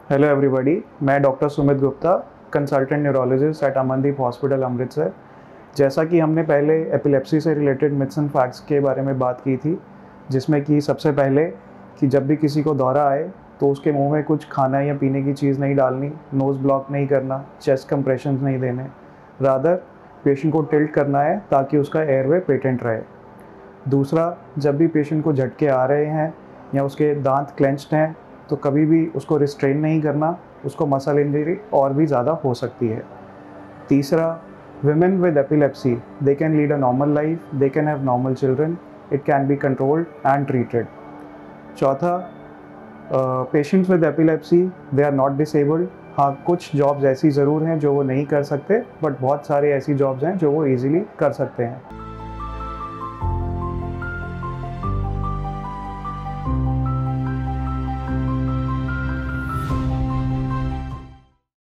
Hello everybody, मैं doctor Sumit Gupta, consultant neurologist at Amandeep hospital Amritsar. जैसा कि हमने पहले एपिलेप्सी से रिलेटेड मिथ्स एंड फैक्ट्स के बारे में बात की थी, जिसमें कि सबसे पहले कि जब भी किसी को दौरा आए तो उसके मुंह में कुछ खाना या पीने की चीज़ नहीं डालनी, नोज़ ब्लॉक नहीं करना, चेस्ट कंप्रेशंस नहीं देने, रादर पेशेंट को टिल्ट करना है ताकि उसका एयरवे पेटेंट रहे। दूसरा, जब भी पेशेंट को झटके आ रहे हैं या उसके दांत क्लेंच्ड हैं तो कभी भी उसको रिस्ट्रेन नहीं करना, उसको मसल इंजरी और भी ज़्यादा हो सकती है। तीसरा, women with epilepsy, they can lead a normal life, they can have normal children, it can be controlled and treated. चौथा, patients with epilepsy they are not disabled. हाँ, कुछ जॉब्स ऐसी ज़रूर हैं जो वो नहीं कर सकते, बट बहुत सारे ऐसी जॉब्स हैं जो वो ईजिली कर सकते हैं।